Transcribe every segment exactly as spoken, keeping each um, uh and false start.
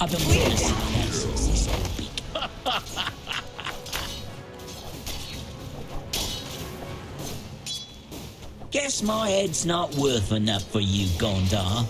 I've been witnessing that since this whole beat. Guess my head's not worth enough for you, Gondar.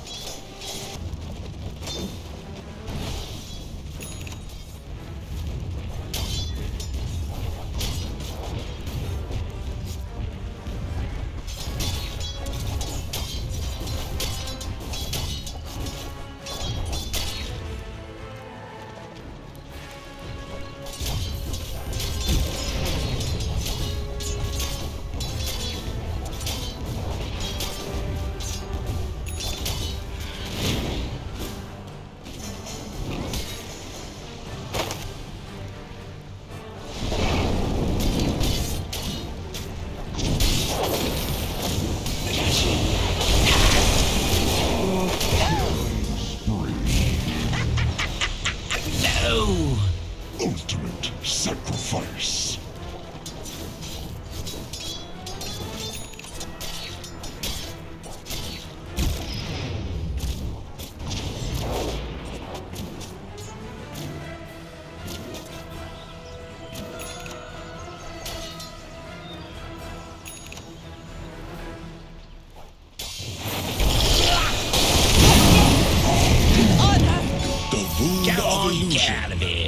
Ultimate sacrifice. The wound Go of on, illusion. get out of here.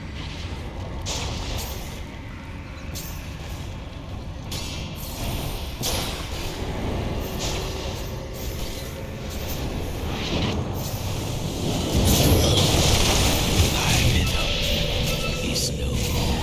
It's no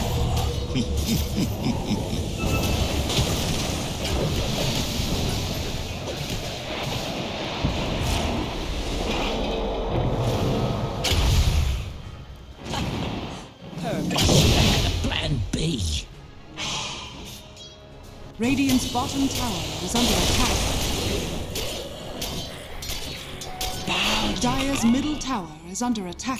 Plan B. Radiant's bottom tower is under attack. Dire's middle tower is under attack.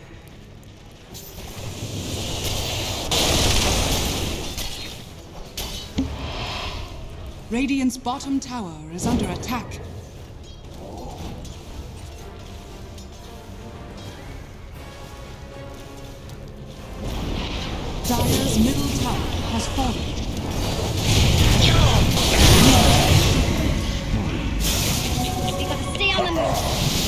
Radiant's bottom tower is under attack. Dire's middle tower has fallen. We gotta stay on the move.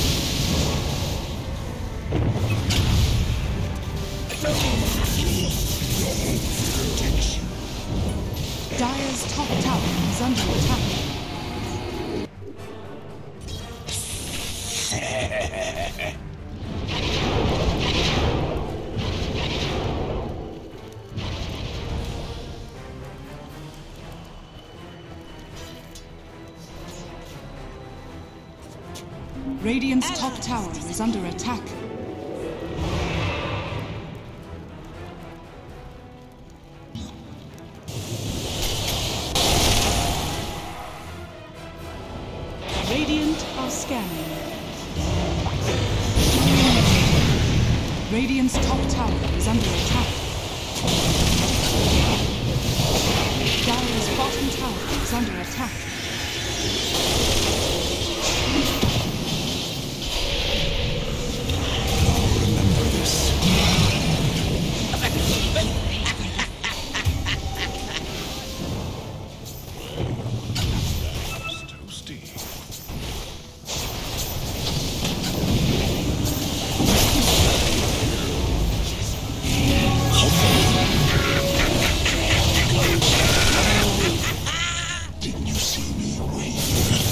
Dire's top tower is under attack. Radiant's top tower is under attack. Radiant are scanning. Radiant's top tower is under attack. Dire's bottom tower is under attack. Remember this. Toasty. Didn't you see me wave?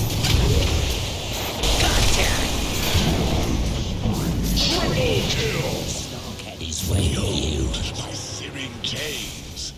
Triple kill! Snark had his way with you. My searing gaze.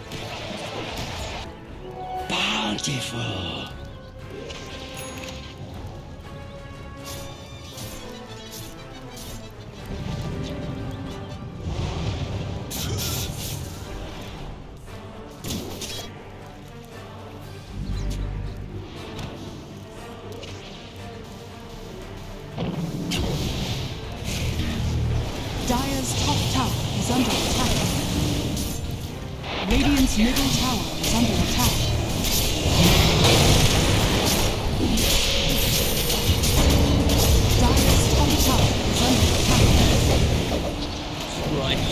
Bountiful. Dire's top tower is under attack. Radiant's middle tower is under attack. Dire's top tower is under attack. Right.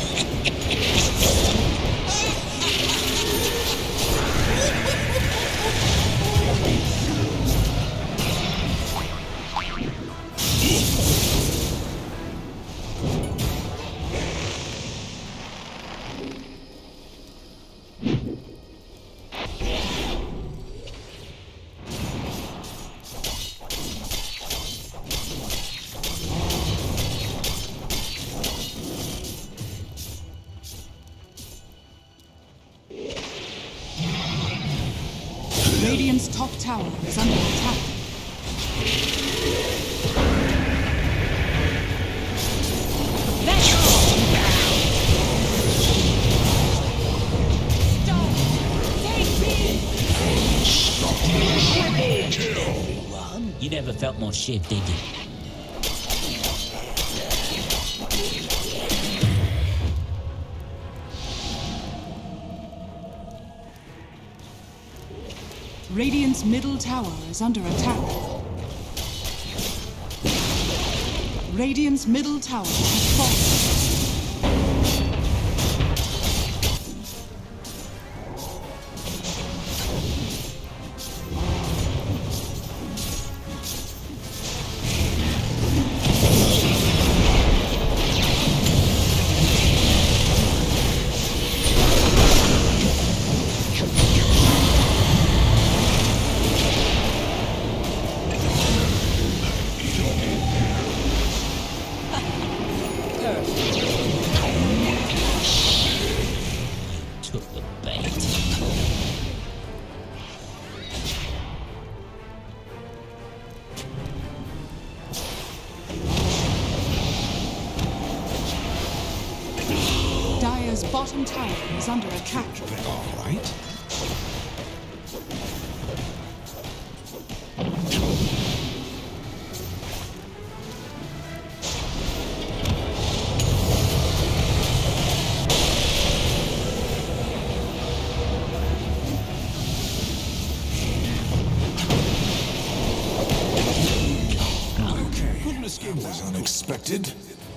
Radiant's top tower is under attack. You never felt more shit, did you? Radiant's middle tower is under attack. Radiant's middle tower has fallen. Took the bait. Dire's bottom tower is under attack. All right. It was unexpected.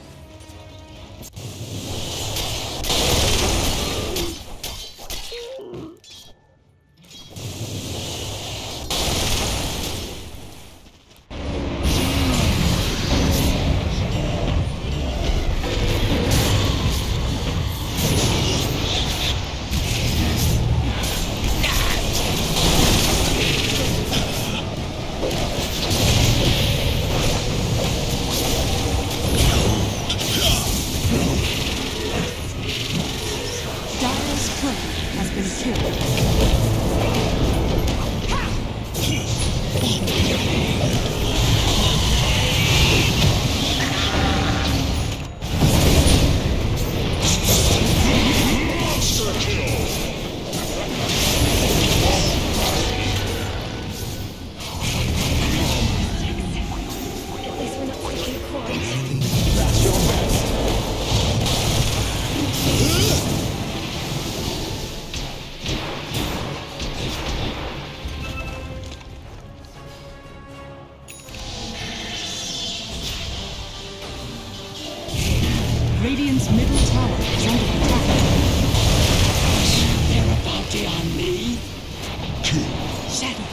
Radiant's middle tower is under attack. They're a bounty on me. Shadow.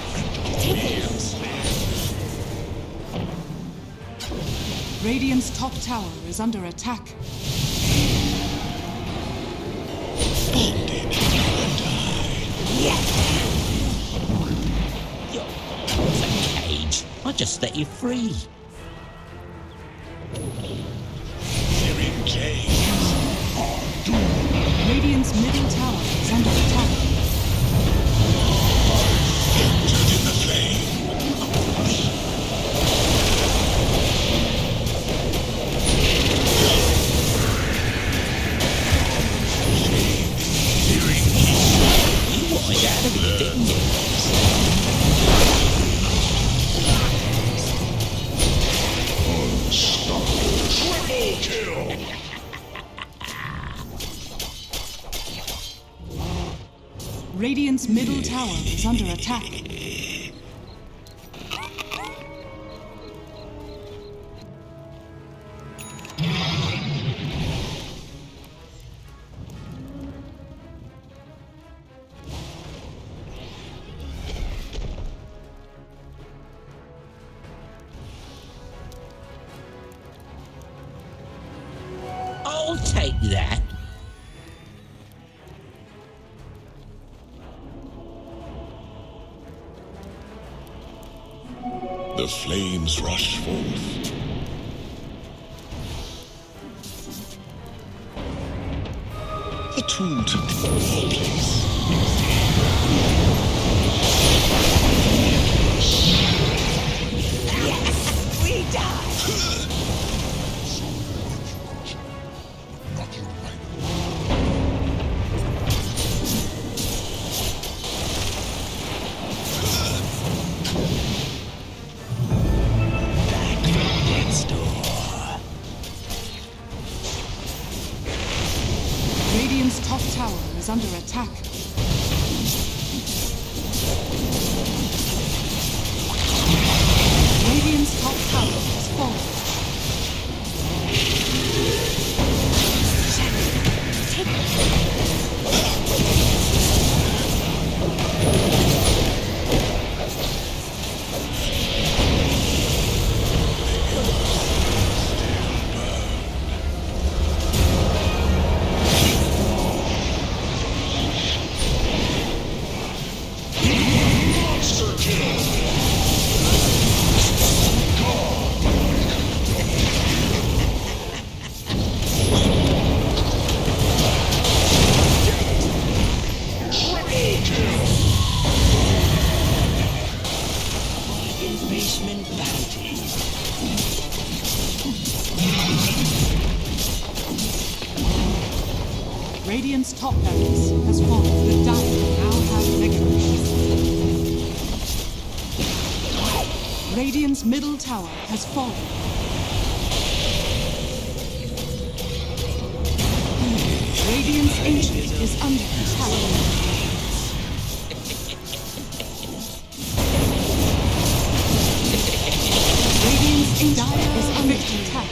Radiant's top tower is under attack. You're a cage. I'll just let you free. Searing caves. Radiant's middle tower is under attack. Entered in the flame. You wanted out of it, didn't you? Oh, Radiant's middle tower is under attack. I'll take that. The flames rush forth. A tool to place. Yes, we die. Not your right. Back from death's door. Radiant's top tower is under attack. Radiant's top tower has fallen. Monster kill! Enrichment bounty. Radiant's top barracks has fallen. The Dire now have mega creeps. Radiant's middle tower has fallen. Radiant's ancient is under attack. Radiant's Dire is under attack.